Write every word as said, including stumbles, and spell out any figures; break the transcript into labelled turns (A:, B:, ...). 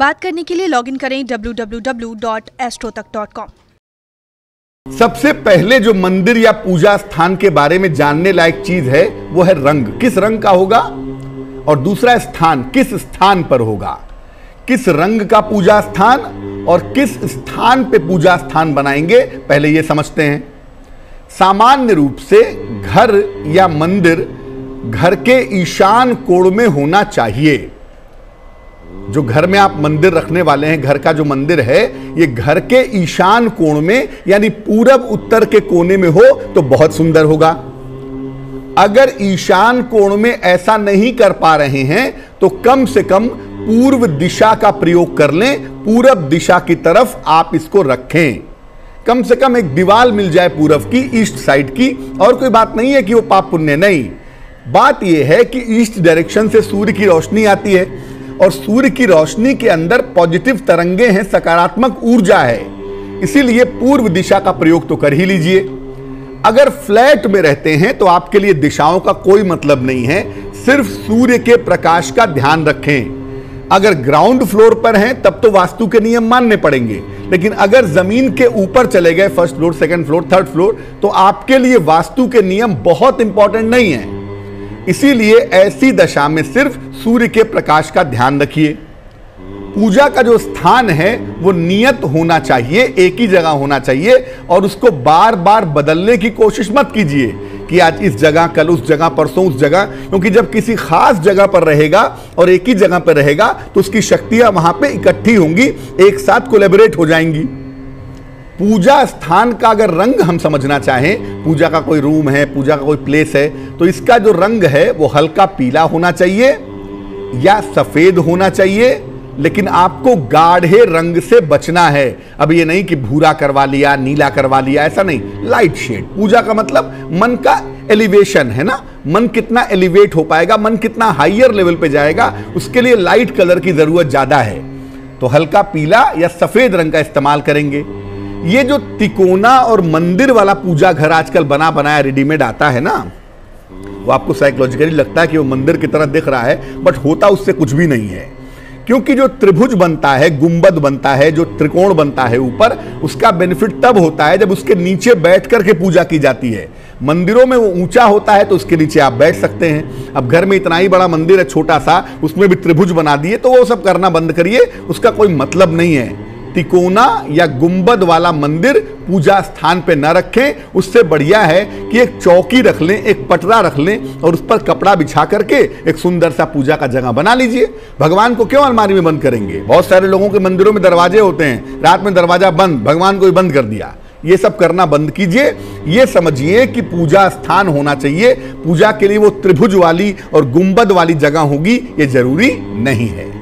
A: बात करने के लिए लॉगिन करें W W W dot Astrotak dot com.
B: सबसे पहले जो मंदिर या पूजा स्थान के बारे में जानने लायक चीज है वो है रंग। किस रंग का होगा, और दूसरा स्थान, किस स्थान पर होगा। किस रंग का पूजा स्थान और किस स्थान पे पूजा स्थान बनाएंगे, पहले ये समझते हैं। सामान्य रूप से घर या मंदिर घर के ईशान कोण में होना चाहिए। जो घर में आप मंदिर रखने वाले हैं, घर का जो मंदिर है ये घर के ईशान कोण में यानी पूरब उत्तर के कोने में हो तो बहुत सुंदर होगा। अगर ईशान कोण में ऐसा नहीं कर पा रहे हैं तो कम से कम पूर्व दिशा का प्रयोग कर लें। पूरब दिशा की तरफ आप इसको रखें। कम से कम एक दीवार मिल जाए पूरब की, ईस्ट साइड की। और कोई बात नहीं है कि वो पाप पुण्य, नहीं, बात यह है कि ईस्ट डायरेक्शन से सूर्य की रोशनी आती है और सूर्य की रोशनी के अंदर पॉजिटिव तरंगे हैं, सकारात्मक ऊर्जा है, इसीलिए पूर्व दिशा का प्रयोग तो कर ही लीजिए। अगर फ्लैट में रहते हैं तो आपके लिए दिशाओं का कोई मतलब नहीं है, सिर्फ सूर्य के प्रकाश का ध्यान रखें। अगर ग्राउंड फ्लोर पर हैं तब तो वास्तु के नियम मानने पड़ेंगे, लेकिन अगर जमीन के ऊपर चले गए, first floor, second floor, third floor, तो आपके लिए वास्तु के नियम बहुत इंपॉर्टेंट नहीं है। इसीलिए ऐसी दशा में सिर्फ सूर्य के प्रकाश का ध्यान रखिए। पूजा का जो स्थान है वो नियत होना चाहिए, एक ही जगह होना चाहिए, और उसको बार बार बदलने की कोशिश मत कीजिए कि आज इस जगह, कल उस जगह, परसों उस जगह, क्योंकि जब किसी खास जगह पर रहेगा और एक ही जगह पर रहेगा तो उसकी शक्तियां वहां पे इकट्ठी होंगी, एक साथ कोलैबोरेट हो जाएंगी। पूजा स्थान का अगर रंग हम समझना चाहें, पूजा का कोई रूम है, पूजा का कोई प्लेस है, तो इसका जो रंग है वो हल्का पीला होना चाहिए या सफेद होना चाहिए, लेकिन आपको गाढ़े रंग से बचना है। अब ये नहीं कि भूरा करवा लिया, नीला करवा लिया, ऐसा नहीं, लाइट शेड। पूजा का मतलब मन का एलिवेशन है ना, मन कितना एलिवेट हो पाएगा, मन कितना हाइयर लेवल पे जाएगा, उसके लिए लाइट कलर की जरूरत ज्यादा है। तो हल्का पीला या सफेद रंग का इस्तेमाल करेंगे। ये जो तिकोना और मंदिर वाला पूजा घर आजकल बना बनाया रेडीमेड आता है ना, वो आपको साइकोलॉजिकली लगता है कि वो मंदिर की तरह दिख रहा है, बट होता उससे कुछ भी नहीं है। क्योंकि जो त्रिभुज बनता है, गुंबद बनता है, जो त्रिकोण बनता है ऊपर, उसका बेनिफिट तब होता है जब उसके नीचे बैठ करके पूजा की जाती है। मंदिरों में वो ऊंचा होता है तो उसके नीचे आप बैठ सकते हैं। अब घर में इतना ही बड़ा मंदिर है छोटा सा, उसमें भी त्रिभुज बना दिए, तो वो सब करना बंद करिए, उसका कोई मतलब नहीं है। तिकोना या गुंबद वाला मंदिर पूजा स्थान पे न रखें, उससे बढ़िया है कि एक चौकी रख लें, एक पटरा रख लें और उस पर कपड़ा बिछा करके एक सुंदर सा पूजा का जगह बना लीजिए। भगवान को क्यों अलमारी में बंद करेंगे? बहुत सारे लोगों के मंदिरों में दरवाजे होते हैं, रात में दरवाजा बंद, भगवान को ही बंद कर दिया। ये सब करना बंद कीजिए। ये समझिए कि पूजा स्थान होना चाहिए, पूजा के लिए वो त्रिभुज वाली और गुंबद वाली जगह होगी ये जरूरी नहीं है।